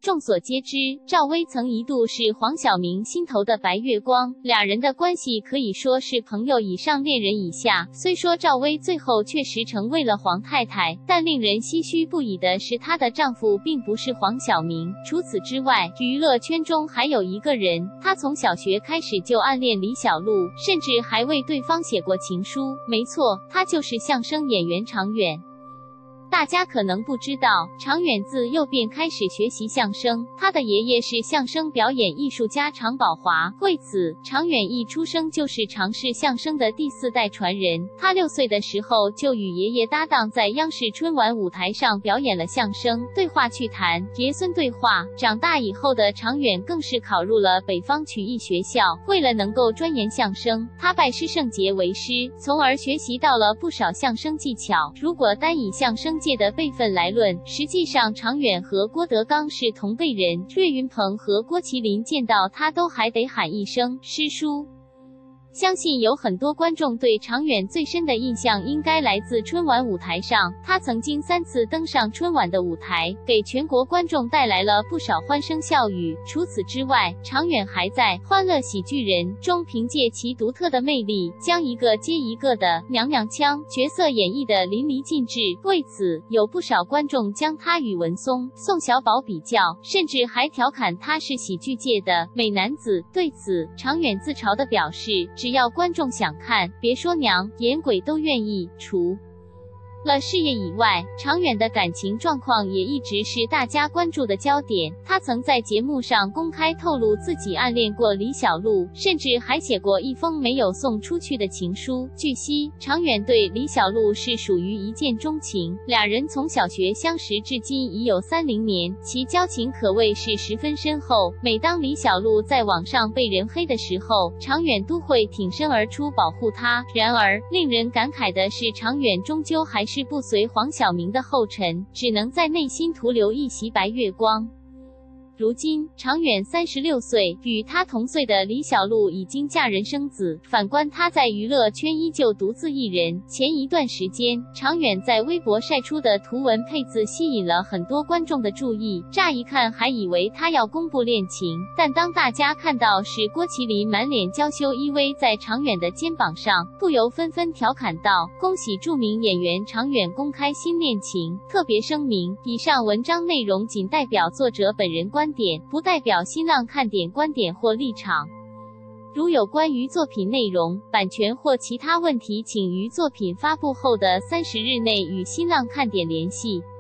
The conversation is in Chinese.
众所皆知，赵薇曾一度是黄晓明心头的白月光，俩人的关系可以说是朋友以上恋人以下。虽说赵薇最后确实成为了黄太太，但令人唏嘘不已的是她的丈夫并不是黄晓明。除此之外，娱乐圈中还有一个人，他从小学开始就暗恋李小璐，甚至还为对方写过情书。没错，他就是相声演员常远。大家可能不知道，常远自幼便开始学习相声，他的爷爷是相声表演艺术家常宝华，为此，常远一出生就是常氏相声的第4代传人。他6岁的时候就与爷爷搭档在央视春晚舞台上表演了相声《对话趣谈》《爷孙对话》。长大以后的常远更是考入了北方曲艺学校，为了能够钻研相声，他拜施圣杰为师，从而学习到了不少相声技巧。如果单以相声界的辈分来论，实际上常远和郭德纲是同辈人，岳云鹏和郭麒麟见到他都还得喊一声师叔。相信有很多观众对常远最深的印象应该来自春晚舞台上，他曾经3次登上春晚的舞台，给全国观众带来了不少欢声笑语。除此之外，常远还在《欢乐喜剧人》中凭借其独特的魅力，将一个接一个的娘娘腔角色演绎得淋漓尽致。为此，有不少观众将他与文松、宋小宝比较，甚至还调侃他是喜剧界的美男子。对此，常远自嘲地表示，只要观众想看，别说娘，演鬼都愿意。除了事业以外，常远的感情状况也一直是大家关注的焦点。他曾在节目上公开透露自己暗恋过李小璐，甚至还写过一封没有送出去的情书。据悉，常远对李小璐是属于一见钟情，俩人从小学相识至今已有30年，其交情可谓是十分深厚。每当李小璐在网上被人黑的时候，常远都会挺身而出保护她。然而，令人感慨的是，常远终究还是不随黄晓明的后尘，只能在内心徒留一袭白月光。如今，常远36岁，与他同岁的李小璐已经嫁人生子。反观他在娱乐圈依旧独自一人。前一段时间，常远在微博晒出的图文配字吸引了很多观众的注意，乍一看还以为他要公布恋情，但当大家看到是郭麒麟满脸娇羞依偎在常远的肩膀上，不由纷纷调侃道：“恭喜著名演员常远公开新恋情。”特别声明，以上文章内容仅代表作者本人观点，不代表新浪看点观点或立场。如有关于作品内容、版权或其他问题，请于作品发布后的30日内与新浪看点联系。